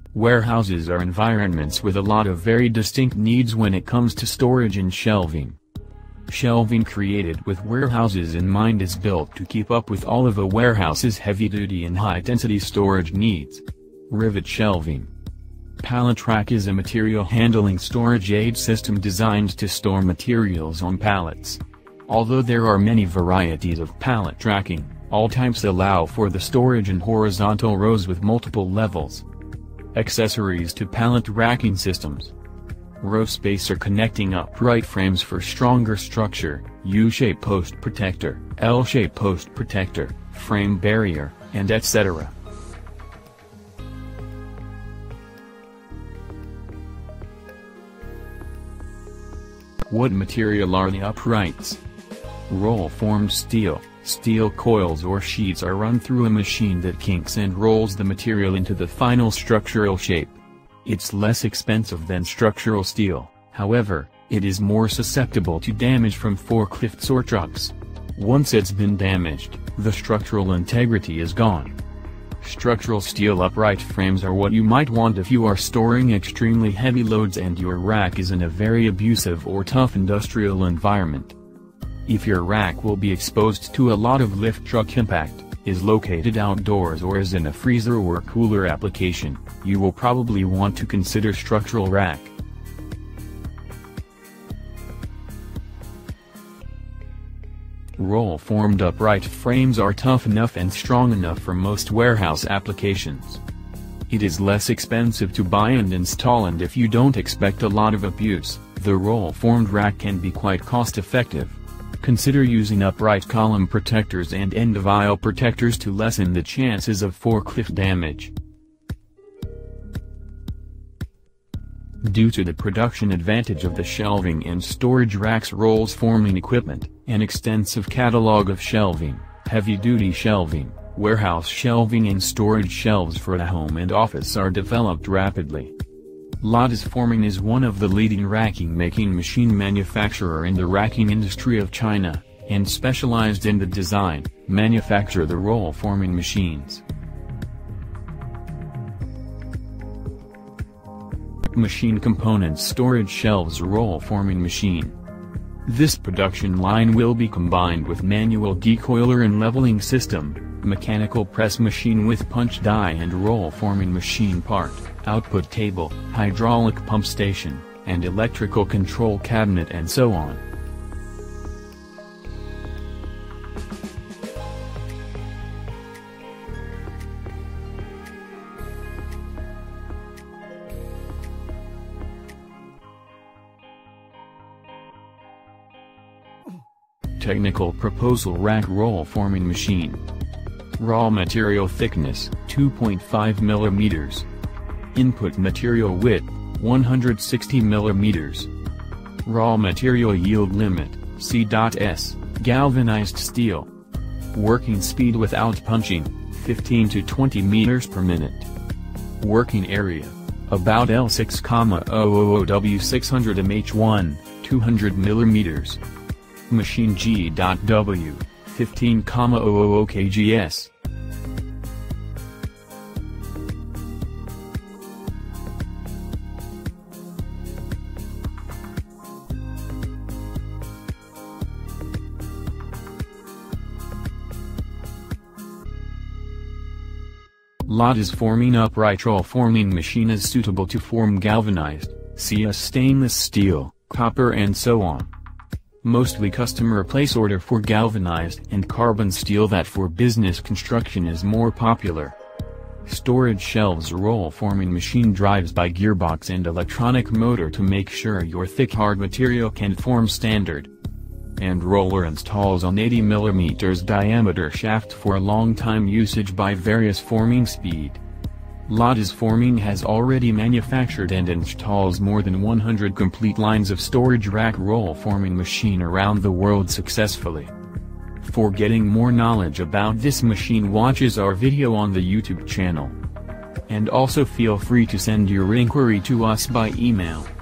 Warehouses are environments with a lot of very distinct needs when it comes to storage and shelving. Shelving created with warehouses in mind is built to keep up with all of a warehouse's heavy-duty and high-density storage needs. Rivet shelving. Pallet rack is a material handling storage aid system designed to store materials on pallets. Although there are many varieties of pallet racking, all types allow for the storage in horizontal rows with multiple levels. Accessories to pallet racking systems. Row spacer connecting upright frames for stronger structure, U-shape post protector, L-shape post protector, frame barrier, and etc. What material are the uprights? Roll-formed steel. Steel coils or sheets are run through a machine that kinks and rolls the material into the final structural shape. It's less expensive than structural steel, however, it is more susceptible to damage from forklifts or trucks. Once it's been damaged, the structural integrity is gone. Structural steel upright frames are what you might want if you are storing extremely heavy loads and your rack is in a very abusive or tough industrial environment. If your rack will be exposed to a lot of lift truck impact, is located outdoors or is in a freezer or cooler application, you will probably want to consider structural rack. Roll-formed upright frames are tough enough and strong enough for most warehouse applications. It is less expensive to buy and install, and if you don't expect a lot of abuse, the roll-formed rack can be quite cost-effective. Consider using upright column protectors and end-of-aisle protectors to lessen the chances of forklift damage. Due to the production advantage of the shelving and storage racks rolls forming equipment, an extensive catalog of shelving, heavy-duty shelving, warehouse shelving and storage shelves for the home and office are developed rapidly. Lattice Forming is one of the leading racking making machine manufacturer in the racking industry of China, and specialized in the design, manufacture the roll forming machines. Machine components storage shelves roll forming machine. This production line will be combined with manual decoiler and leveling system, mechanical press machine with punch die and roll forming machine part, output table, hydraulic pump station, and electrical control cabinet and so on. Technical proposal rack roll forming machine. Raw material thickness, 2.5 mm. Input material width, 160 mm. Raw material yield limit, C.S, galvanized steel. Working speed without punching, 15 to 20 meters per minute. Working area, about L6,000 W600 mH1, 200 mm. Machine G.W, 15,000 kgs. Lattice forming upright roll forming machine is suitable to form galvanized, CS stainless steel, copper and so on. Mostly customer place order for galvanized and carbon steel that for business construction is more popular. Storage shelves roll forming machine drives by gearbox and electronic motor to make sure your thick hard material can form standard. And roller installs on 80 mm diameter shaft for long time usage by various forming speed. Lattice Forming has already manufactured and installs more than 100 complete lines of storage rack roll forming machine around the world successfully. For getting more knowledge about this machine, watches our video on the YouTube channel. And also feel free to send your inquiry to us by email.